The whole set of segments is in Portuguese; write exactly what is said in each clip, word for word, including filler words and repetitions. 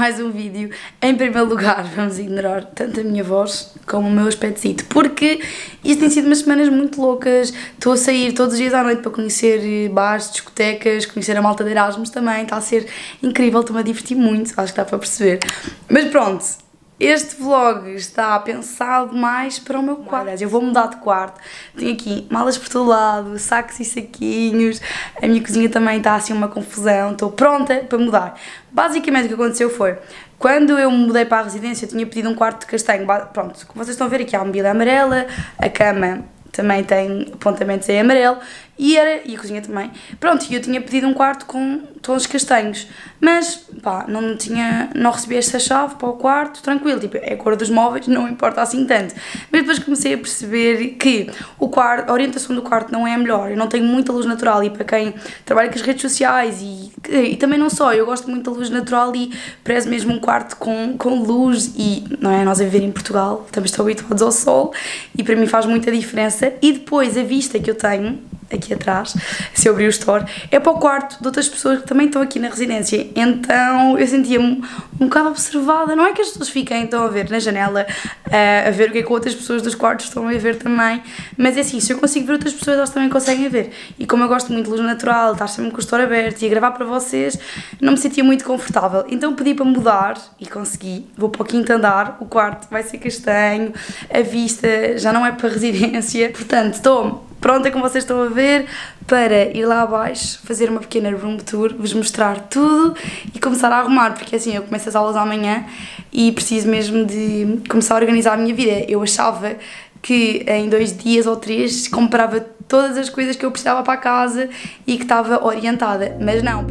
mais um vídeo. Em primeiro lugar, vamos ignorar tanto a minha voz como o meu aspecto, porque isto tem sido umas semanas muito loucas. Estou a sair todos os dias à noite para conhecer bares, discotecas, conhecer a malta de Erasmus também. Está a ser incrível, estou-me a divertir muito, acho que dá para perceber. Mas pronto, este vlog está pensado mais para o meu quarto. Aliás, eu vou mudar de quarto. Tenho aqui malas por todo lado, sacos e saquinhos. A minha cozinha também está assim uma confusão. Estou pronta para mudar. Basicamente o que aconteceu foi, quando eu me mudei para a residência, eu tinha pedido um quarto de castanho. Pronto, como vocês estão a ver aqui, há a mobília amarela, a cama também tem apontamentos em amarelo e, era, e a cozinha também. Pronto, e eu tinha pedido um quarto com tons castanhos, mas pá, não, tinha, não recebi esta chave para o quarto, tranquilo, tipo, é a cor dos móveis, não importa assim tanto. Mas depois comecei a perceber que o quarto, a orientação do quarto não é a melhor, eu não tenho muita luz natural e para quem trabalha com as redes sociais e, e também não só, eu gosto muito da luz natural e prezo mesmo um quarto com, com luz e, não é, nós a viver em Portugal, estamos tão habituados ao sol e para mim faz muita diferença. E depois a vista que eu tenho aqui atrás, se eu abrir o store, é para o quarto de outras pessoas que também estão aqui na residência, então eu sentia-me um bocado observada. Não é que as pessoas fiquem, estão a ver na janela, uh, a ver o que é que outras pessoas dos quartos estão a ver também, mas é assim, se eu consigo ver outras pessoas, elas também conseguem ver, e como eu gosto muito de luz natural, estar sempre com o store aberto e a gravar para vocês, não me sentia muito confortável, então pedi para mudar e consegui. Vou para o quinto andar, o quarto vai ser castanho, a vista já não é para residência, portanto estou pronta, como vocês estão a ver, para ir lá abaixo, fazer uma pequena room tour, vos mostrar tudo e começar a arrumar, porque assim, eu começo as aulas amanhã e preciso mesmo de começar a organizar a minha vida. Eu achava que em dois dias ou três comprava todas as coisas que eu precisava para a casa e que estava orientada, mas não.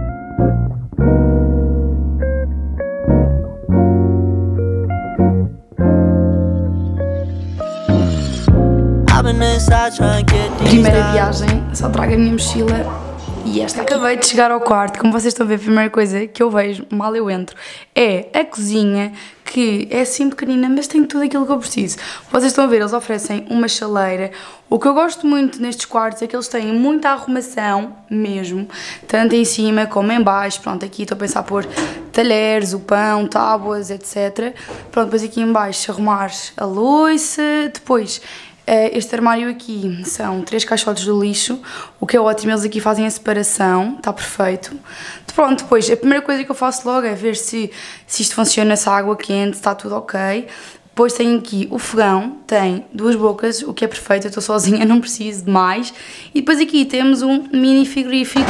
Primeira viagem, só trago a minha mochila e esta aqui. Acabei de chegar ao quarto, como vocês estão a ver, a primeira coisa que eu vejo, mal eu entro, é a cozinha, que é assim pequenina, mas tem tudo aquilo que eu preciso. Vocês estão a ver, eles oferecem uma chaleira. O que eu gosto muito nestes quartos é que eles têm muita arrumação mesmo, tanto em cima como em baixo. Pronto, aqui estou a pensar pôr talheres, o pão, tábuas, etcétera. Pronto, depois aqui em baixo arrumar a louça, depois este armário aqui são três caixotes do lixo, o que é ótimo, eles aqui fazem a separação, está perfeito. Pronto, depois a primeira coisa que eu faço logo é ver se, se isto funciona, se a água quente, está tudo ok. Depois tem aqui o fogão, tem duas bocas, o que é perfeito, eu estou sozinha, não preciso de mais. E depois aqui temos um mini frigorífico,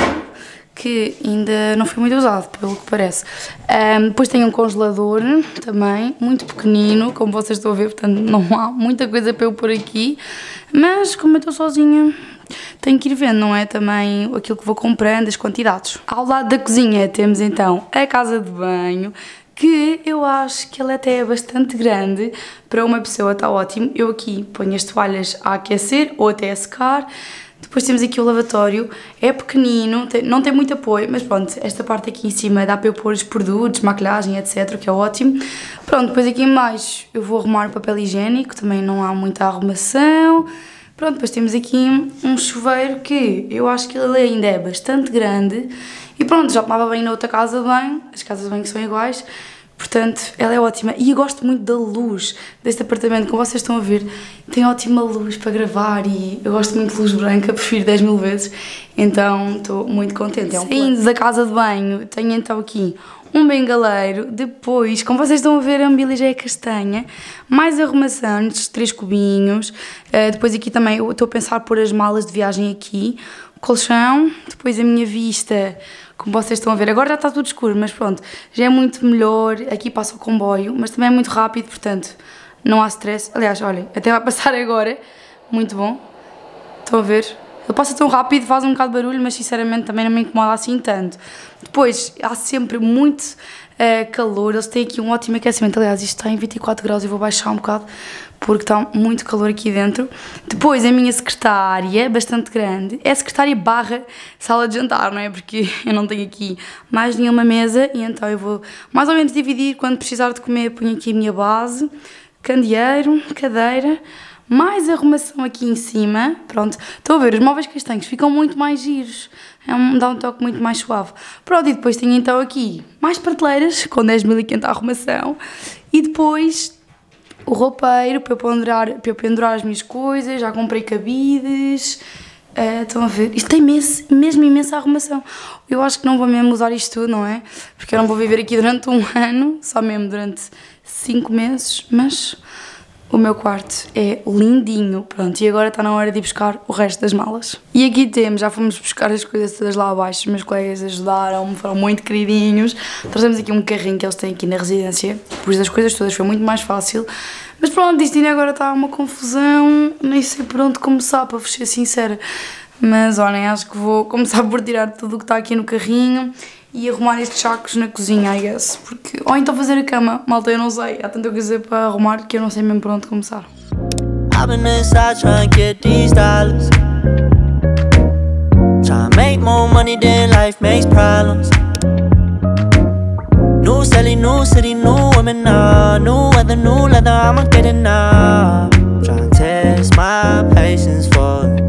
que ainda não foi muito usado, pelo que parece. Um, depois tem um congelador também, muito pequenino, como vocês estão a ver, portanto não há muita coisa para eu pôr aqui, mas como eu estou sozinha, tenho que ir vendo, não é? Também aquilo que vou comprando, as quantidades. Ao lado da cozinha temos então a casa de banho, que eu acho que ela até é bastante grande, para uma pessoa está ótimo. Eu aqui ponho as toalhas a aquecer ou até a secar. Depois temos aqui o lavatório, é pequenino, tem, não tem muito apoio, mas pronto, esta parte aqui em cima dá para eu pôr os produtos, maquilhagem, etcétera, que é ótimo. Pronto, depois aqui em baixo eu vou arrumar o papel higiênico, também não há muita arrumação. Pronto, depois temos aqui um chuveiro que eu acho que ele ainda é bastante grande. E pronto, já tomava banho na outra casa de banho, as casas de banho são iguais. Portanto, ela é ótima e eu gosto muito da luz deste apartamento, como vocês estão a ver, tem ótima luz para gravar e eu gosto muito de luz branca, prefiro dez mil vezes, então estou muito contente. É um Saindo da casa de banho, tenho então aqui um bengaleiro, depois, como vocês estão a ver, a mobília já é castanha, mais arrumação nestes três cubinhos, uh, depois aqui também eu estou a pensar pôr as malas de viagem aqui, colchão, depois a minha vista, como vocês estão a ver, agora já está tudo escuro, mas pronto, já é muito melhor, aqui passa o comboio, mas também é muito rápido, portanto, não há stress. Aliás, olhem, até vai passar agora, muito bom, estão a ver? Ele passa tão rápido, faz um bocado de barulho, mas sinceramente também não me incomoda assim tanto. Depois, há sempre muito uh, calor, eles têm aqui um ótimo aquecimento, aliás, isto está em vinte e quatro graus, eu vou baixar um bocado, porque está muito calor aqui dentro. Depois a minha secretária, bastante grande, é a secretária barra sala de jantar, não é? Porque eu não tenho aqui mais nenhuma mesa e então eu vou mais ou menos dividir, quando precisar de comer ponho aqui a minha base. candeeiro, cadeira, mais arrumação aqui em cima. Pronto, estão a ver, os móveis castanhos ficam muito mais giros, é um, dá um toque muito mais suave. Pronto, e depois tenho então aqui mais prateleiras com dez mil e quinhentos arrumação e depois o roupeiro para eu, pendurar, para eu pendurar as minhas coisas. Já comprei cabides. Uh, estão a ver? Isto tem imenso, mesmo imensa arrumação. Eu acho que não vou mesmo usar isto tudo, não é? Porque eu não vou viver aqui durante um ano, só mesmo durante cinco meses, mas o meu quarto é lindinho. Pronto, e agora está na hora de ir buscar o resto das malas. E aqui temos, já fomos buscar as coisas todas lá abaixo, os meus colegas ajudaram-me, foram muito queridinhos. Trouxemos aqui um carrinho que eles têm aqui na residência, depois das coisas todas foi muito mais fácil. Mas pronto, isto ainda agora está uma confusão, nem sei por onde começar, para vos ser sincera. Mas olhem, acho que vou começar por tirar tudo o que está aqui no carrinho e arrumar estes sacos na cozinha, I guess. Porque... Ou então fazer a cama, malta, eu não sei, há tanta coisa para arrumar que eu não sei mesmo por onde começar. I've been inside trying to get these dollars, trying to make more money than life makes problems. New Sally, new city, new women now, new weather, new leather, I'ma get it now. Trying to test my patience for it.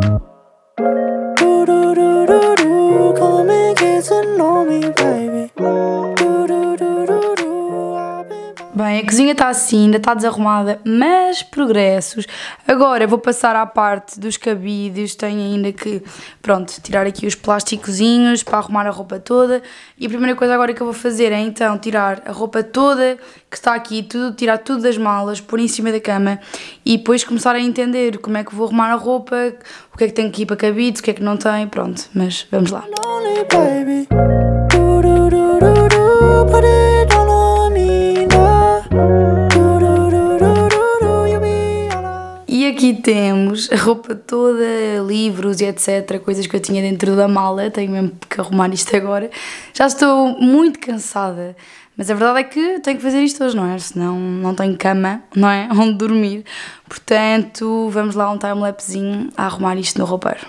Do do do do do, come and get to know me, baby. Do do do do do, I've been... Bem, a cozinha está assim, ainda está desarrumada, mas progressos. Agora vou passar à parte dos cabides, tenho ainda que, pronto, tirar aqui os plásticozinhos para arrumar a roupa toda. E a primeira coisa agora que eu vou fazer é então tirar a roupa toda que está aqui, tudo, tirar tudo das malas, pôr em cima da cama e depois começar a entender como é que vou arrumar a roupa, o que é que tem que ir para cabides, o que é que não tem, pronto, mas vamos lá. E aqui temos a roupa toda, livros e etcétera, coisas que eu tinha dentro da mala, tenho mesmo que arrumar isto agora. Já estou muito cansada, mas a verdade é que tenho que fazer isto hoje, não é? Senão não tenho cama, não é? Onde dormir. Portanto, vamos lá um timelapsezinho a arrumar isto no roupeiro.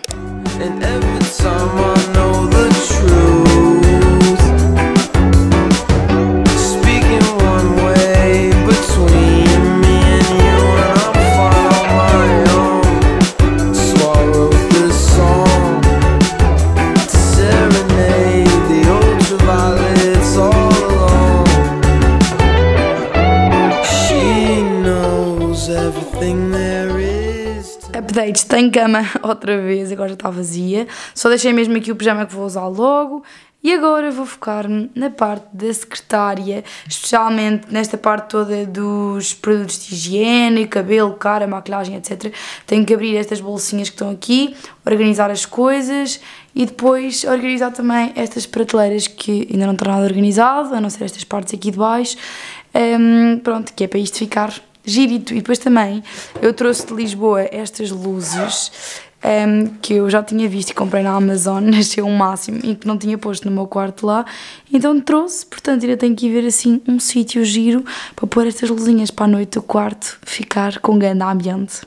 Updates, tenho cama outra vez, agora já está vazia, só deixei mesmo aqui o pijama que vou usar logo e agora vou focar-me na parte da secretária, especialmente nesta parte toda dos produtos de higiene, cabelo, cara, maquilhagem, etcétera. Tenho que abrir estas bolsinhas que estão aqui, organizar as coisas e depois organizar também estas prateleiras que ainda não estão nada organizado, a não ser estas partes aqui de baixo, um, pronto, que é para isto ficar girito. E depois também eu trouxe de Lisboa estas luzes um, que eu já tinha visto e comprei na Amazon, achei um máximo e que não tinha posto no meu quarto lá, então trouxe, portanto ainda tenho que ir ver assim um sítio giro para pôr estas luzinhas para a noite do quarto ficar com grande ambiente.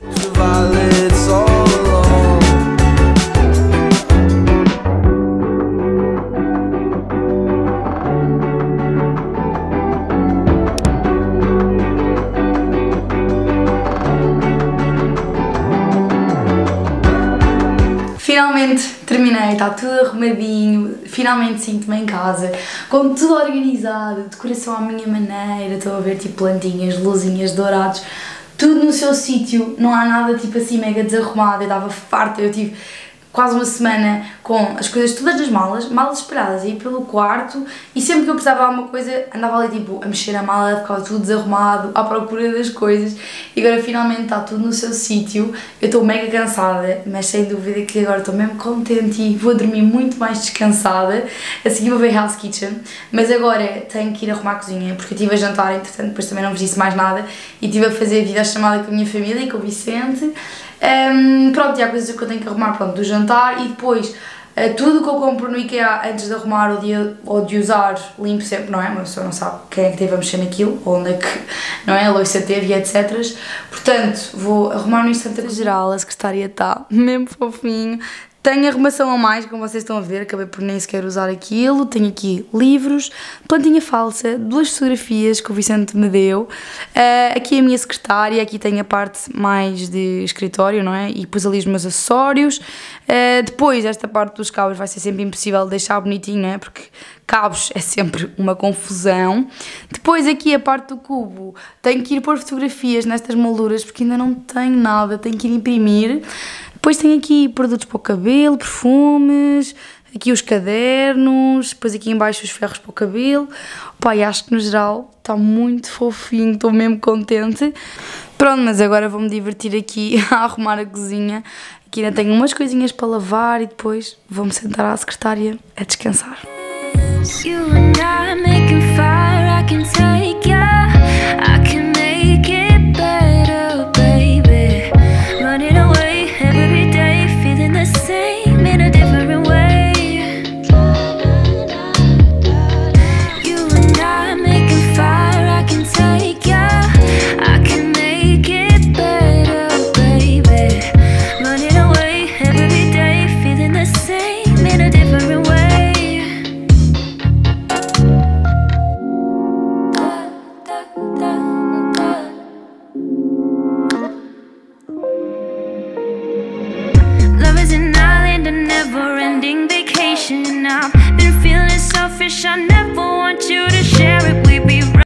Finalmente terminei, está tudo arrumadinho, finalmente sinto-me em casa, com tudo organizado, decoração à minha maneira, estou a ver tipo plantinhas, luzinhas, dourados, tudo no seu sítio, não há nada tipo assim mega desarrumado, eu estava farta, eu tive quase uma semana com as coisas todas nas malas, malas espalhadas aí pelo quarto e sempre que eu precisava de alguma coisa andava ali tipo a mexer a mala, ficava tudo desarrumado, à procura das coisas e agora finalmente está tudo no seu sítio. Eu estou mega cansada, mas sem dúvida que agora estou mesmo contente e vou dormir muito mais descansada. A seguir vou ver Hell's Kitchen, mas agora tenho que ir arrumar a cozinha porque eu estive a jantar, entretanto depois também não vos disse mais nada e estive a fazer videochamada com a minha família e com o Vicente. Um, pronto, e há coisas que eu tenho que arrumar, pronto, do jantar e depois uh, tudo que eu compro no IKEA antes de arrumar ou de, ou de usar, limpo sempre, não é? Uma pessoa não sabe quem é que teve a mexer naquilo, ou onde é que, não é? A louça teve e etcétera. Portanto, vou arrumar no instante geral, a secretária está mesmo fofinho, Tenho arrumação a mais, como vocês estão a ver, acabei por nem sequer usar aquilo. Tenho aqui livros, plantinha falsa, duas fotografias que o Vicente me deu. Uh, aqui a minha secretária, aqui tenho a parte mais de escritório, não é? E pus ali os meus acessórios. Uh, depois, esta parte dos cabos vai ser sempre impossível de deixar bonitinho, não é? Porque cabos é sempre uma confusão. Depois aqui a parte do cubo, tenho que ir pôr fotografias nestas molduras porque ainda não tenho nada, tenho que ir imprimir. Depois tenho aqui produtos para o cabelo, perfumes, aqui os cadernos, depois aqui em baixo os ferros para o cabelo. Pá, e acho que no geral está muito fofinho, estou mesmo contente. Pronto, mas agora vou-me divertir aqui a arrumar a cozinha. Aqui ainda tenho umas coisinhas para lavar e depois vou-me sentar à secretária a descansar. You and I making fire, I can take